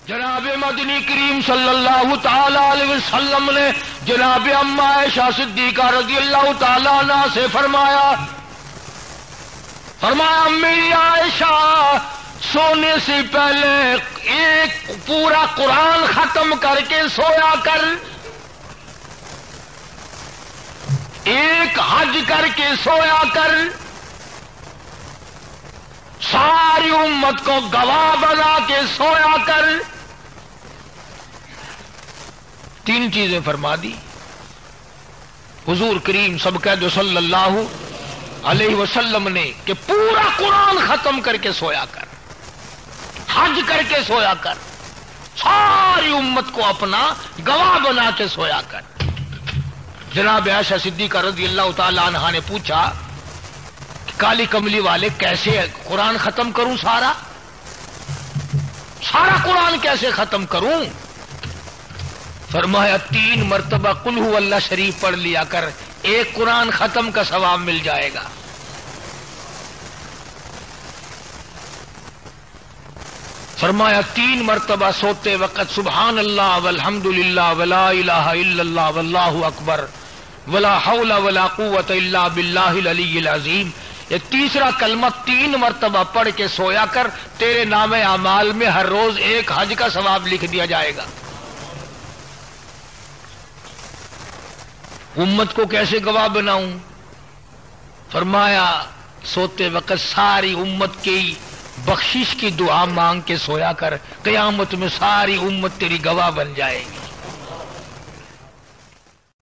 جناب مدنی کریم صلی اللہ تعالی علیہ وسلم نے جناب اما عائشہ صدیقہ رضی اللہ تعالی عنہ سے فرمایا میری عائشہ سونے سے پہلے ایک پورا قرآن ختم کر کے سویا کر، ایک حج کر کے سویا کر، ساری امت کو گواہ بنا کے سویا کر۔ تین چیزیں فرما دی حضور کریم سب کہہ دو صلی اللہ علیہ وسلم نے کہ پورا قرآن ختم کر کے سویا کر، حج کر کے سویا کر، ساری امت کو اپنا گواہ بنا کے سویا کر۔ جناب عائشہ صدیقہ رضی اللہ تعالی عنہا نے پوچھا کہ کالی کملی والے کیسے قرآن ختم کروں، سارا قرآن کیسے ختم کروں؟ فرمایا 3 مرتبہ قل ہو اللہ شریف پڑھ لیا کر، ایک قرآن ختم کا ثواب مل جائے گا۔ فرمایا 3 مرتبہ سوتے وقت سبحان اللہ والحمد للہ ولا الہ الا اللہ واللہ اکبر ولا حول ولا قوت الا باللہ العلی العظیم، یہ تیسرا کلمہ 3 مرتبہ پڑھ کے سویا کر، تیرے نام اعمال میں ہر روز ایک حج کا ثواب لکھ دیا جائے گا۔ امت کو کیسے گواہ بناؤں؟ فرمایا سوتے وقت ساری امت کی بخشش کی دعا مانگ کے سویا کر، قیامت میں ساری امت تیری گواہ بن جائے گی۔